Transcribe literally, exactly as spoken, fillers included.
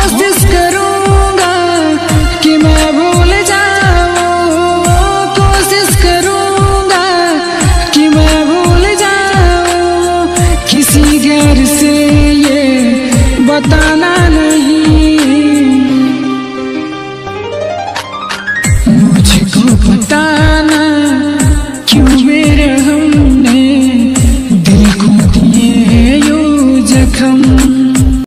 कोशिश करूंगा कि मैं भूल जाऊं, कोशिश करूंगा कि मैं भूल जाऊं। किसी गैर से ये बताना नहीं